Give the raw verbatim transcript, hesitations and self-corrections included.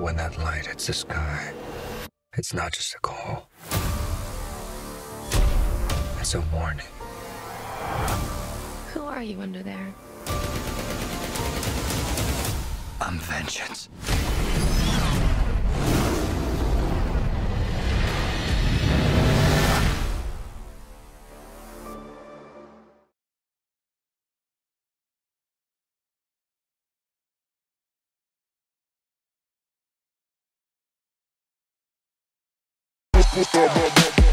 when that light hits the sky, it's not just a call. It's a warning. Who are you under there? I'm vengeance. Blah, blah, blah, blah.